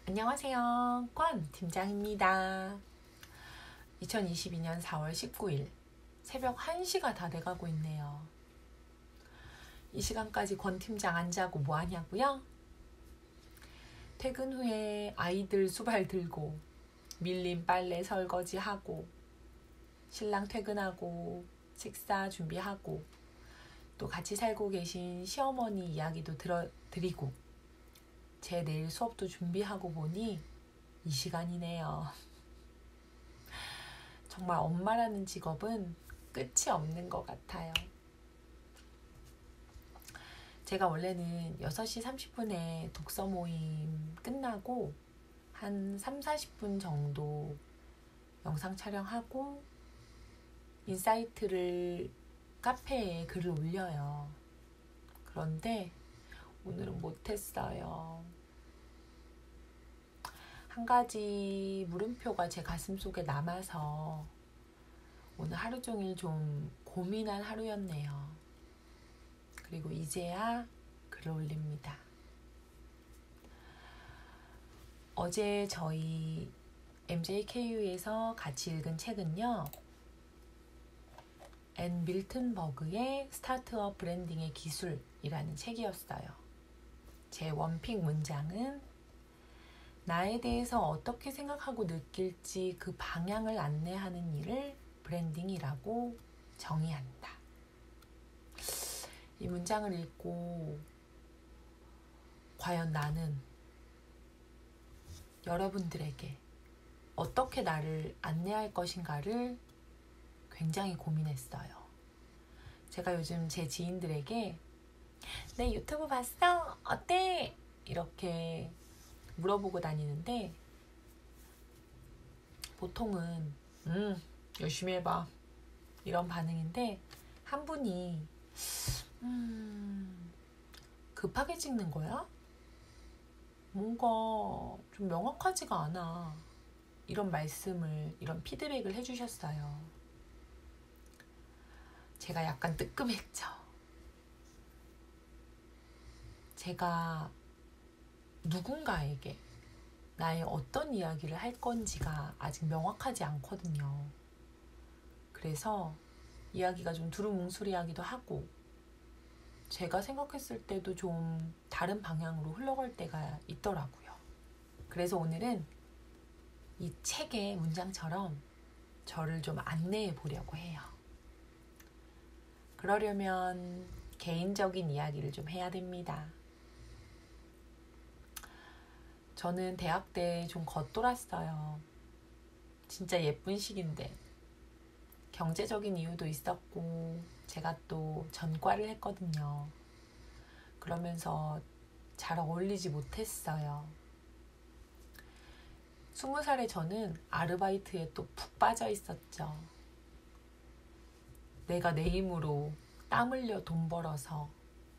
안녕하세요. 권 팀장입니다. 2022년 4월 19일 새벽 1시가 다 돼가고 있네요. 이 시간까지 권 팀장 안 자고 뭐 하냐고요? 퇴근 후에 아이들 수발 들고 밀린 빨래 설거지하고 신랑 퇴근하고 식사 준비하고 또 같이 살고 계신 시어머니 이야기도 드리고 제 내일 수업도 준비하고 보니 이 시간이네요. 정말 엄마라는 직업은 끝이 없는 것 같아요. 제가 원래는 6시 30분에 독서 모임 끝나고 한 3, 40분 정도 영상 촬영하고 인사이트를 카페에 글을 올려요. 그런데 오늘은 못했어요. 한 가지 물음표가 제 가슴속에 남아서 오늘 하루 종일 좀 고민한 하루였네요. 그리고 이제야 글을 올립니다. 어제 저희 MJKU에서 같이 읽은 책은요, 앤 밀튼버그의 스타트업 브랜딩의 기술이라는 책이었어요. 제 원픽 문장은 나에 대해서 어떻게 생각하고 느낄지 그 방향을 안내하는 일을 브랜딩이라고 정의한다. 이 문장을 읽고 과연 나는 여러분들에게 어떻게 나를 안내할 것인가를 굉장히 고민했어요. 제가 요즘 제 지인들에게 내 유튜브 봤어? 어때? 이렇게 물어보고 다니는데 보통은 열심히 해봐 이런 반응인데 한 분이 급하게 찍는 거야? 뭔가 좀 명확하지가 않아 이런 말씀을, 이런 피드백을 해주셨어요. 제가 약간 뜨끔했죠. 제가 누군가에게 나의 어떤 이야기를 할 건지가 아직 명확하지 않거든요. 그래서 이야기가 좀 두루뭉술이하기도 하고 제가 생각했을 때도 좀 다른 방향으로 흘러갈 때가 있더라고요. 그래서 오늘은 이 책의 문장처럼 저를 좀 안내해 보려고 해요. 그러려면 개인적인 이야기를 좀 해야 됩니다. 저는 대학 때 좀 겉돌았어요. 진짜 예쁜 시기인데 경제적인 이유도 있었고 제가 또 전과를 했거든요. 그러면서 잘 어울리지 못했어요. 20살에 저는 아르바이트에 또 푹 빠져 있었죠. 내가 내 힘으로 땀 흘려 돈 벌어서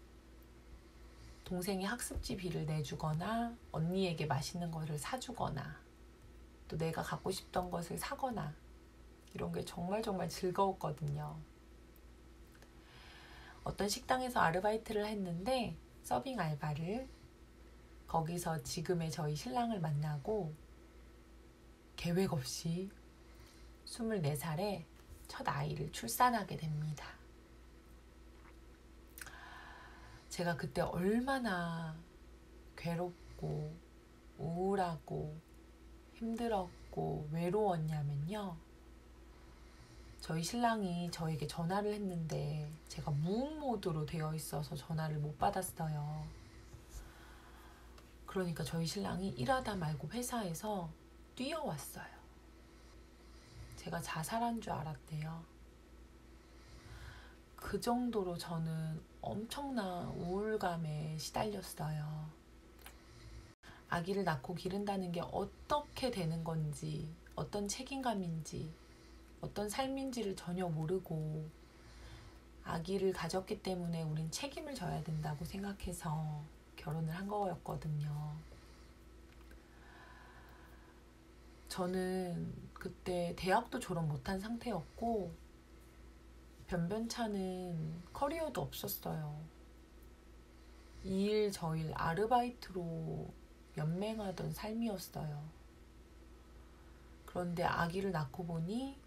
동생이 학습지비를 내주거나 언니에게 맛있는 것을 사주거나 또 내가 갖고 싶던 것을 사거나 이런 게 정말 즐거웠거든요. 어떤 식당에서 아르바이트를 했는데 서빙 알바를, 거기서 지금의 저희 신랑을 만나고 계획 없이 24살에 첫 아이를 출산하게 됩니다. 제가 그때 얼마나 괴롭고 우울하고 힘들었고 외로웠냐면요. 저희 신랑이 저에게 전화를 했는데 제가 무음 모드로 되어 있어서 전화를 못 받았어요. 그러니까 저희 신랑이 일하다 말고 회사에서 뛰어왔어요. 제가 자살한 줄 알았대요. 그 정도로 저는 엄청난 우울감에 시달렸어요. 아기를 낳고 기른다는 게 어떻게 되는 건지, 어떤 책임감인지, 어떤 삶인지를 전혀 모르고 아기를 가졌기 때문에 우린 책임을 져야 된다고 생각해서 결혼을 한 거였거든요. 저는 그때 대학도 졸업 못한 상태였고 변변찮은 커리어도 없었어요. 이 일 저 일 아르바이트로 연맹하던 삶이었어요. 그런데 아기를 낳고 보니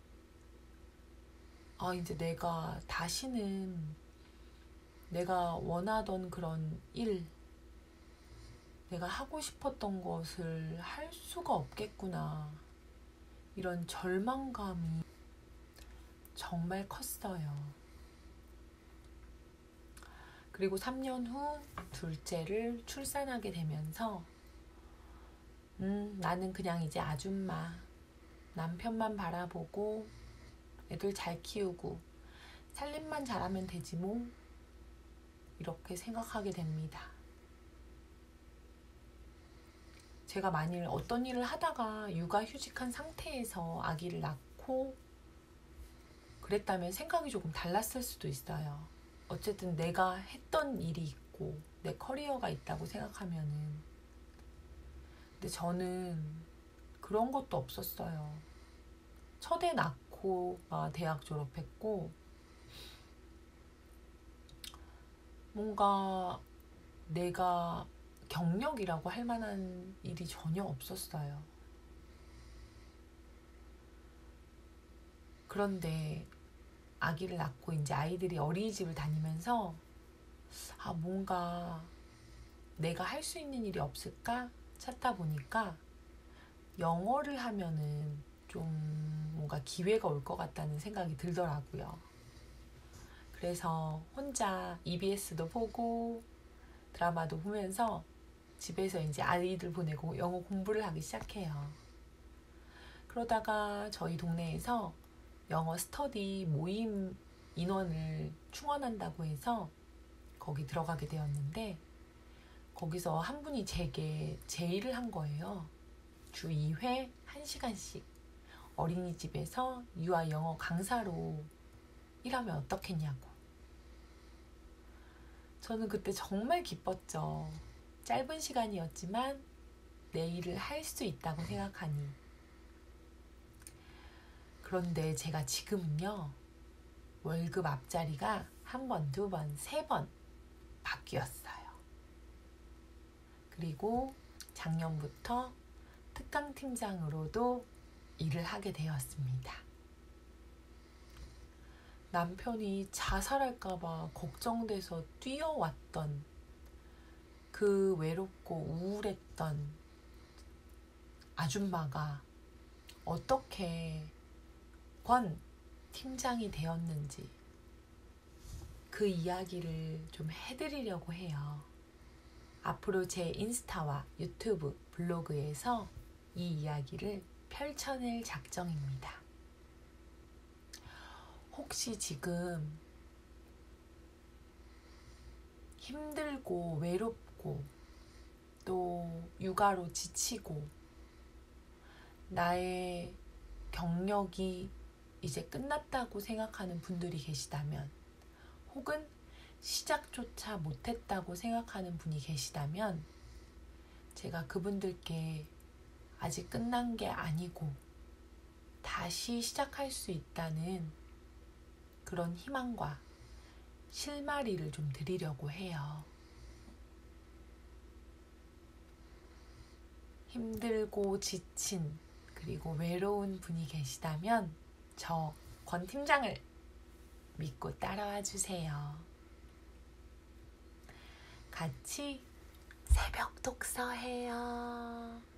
이제 내가 다시는 내가 원하던 그런 일, 내가 하고 싶었던 것을 할 수가 없겠구나. 이런 절망감이 정말 컸어요. 그리고 3년 후 둘째를 출산하게 되면서 나는 그냥 이제 아줌마, 남편만 바라보고 애들 잘 키우고 살림만 잘하면 되지 뭐, 이렇게 생각하게 됩니다. 제가 만일 어떤 일을 하다가 육아휴직한 상태에서 아기를 낳고 그랬다면 생각이 조금 달랐을 수도 있어요. 어쨌든 내가 했던 일이 있고 내 커리어가 있다고 생각하면은. 근데 저는 그런 것도 없었어요. 첫 애 낳고 대학 졸업했고 뭔가 내가 경력이라고 할 만한 일이 전혀 없었어요. 그런데 아기를 낳고 이제 아이들이 어린이집을 다니면서 뭔가 내가 할 수 있는 일이 없을까 찾다 보니까 영어를 하면은 좀 뭔가 기회가 올 것 같다는 생각이 들더라고요. 그래서 혼자 EBS도 보고 드라마도 보면서 집에서 이제 아이들 보내고 영어 공부를 하기 시작해요. 그러다가 저희 동네에서 영어 스터디 모임 인원을 충원한다고 해서 거기 들어가게 되었는데, 거기서 한 분이 제게 제의를 한 거예요. 주 2회 1시간씩 어린이집에서 유아 영어 강사로 일하면 어떻겠냐고. 저는 그때 정말 기뻤죠. 짧은 시간이었지만 내 일을 할 수 있다고 생각하니. 그런데 제가 지금은요, 월급 앞자리가 1번, 2번, 3번 바뀌었어요. 그리고 작년부터 특강팀장으로도 일을 하게 되었습니다. 남편이 자살할까봐 걱정돼서 뛰어왔던 그 외롭고 우울했던 아줌마가 어떻게 권 팀장이 되었는지 그 이야기를 좀 해드리려고 해요. 앞으로 제 인스타와 유튜브, 블로그에서 이 이야기를 펼쳐낼 작정입니다. 혹시 지금 힘들고 외롭고 또 육아로 지치고 나의 경력이 이제 끝났다고 생각하는 분들이 계시다면, 혹은 시작조차 못했다고 생각하는 분이 계시다면, 제가 그분들께 아직 끝난 게 아니고 다시 시작할 수 있다는 그런 희망과 실마리를 좀 드리려고 해요. 힘들고 지친 그리고 외로운 분이 계시다면 저 권 팀장을 믿고 따라와 주세요. 같이 새벽 독서해요.